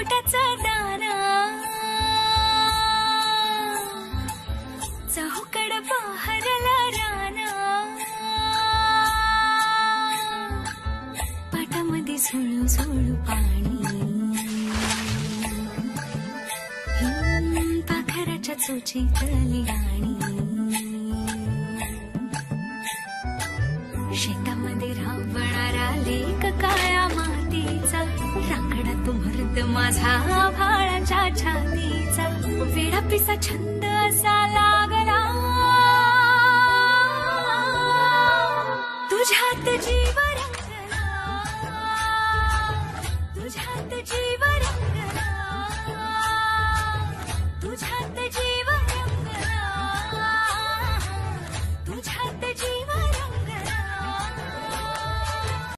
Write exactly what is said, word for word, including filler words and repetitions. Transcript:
पोटाचा दाना चहूकड बहरला राना पाटामध्ये झुळू झुळू पाणी पाखराच्या चोचीतली गाणी शेतामध्ये राबणारा लेक काळ्या मातीचा राखडा तो मर्द माझा भाळाच्या छातीचा वेडा पिसा छंद असा लागला तुझ्यात जीव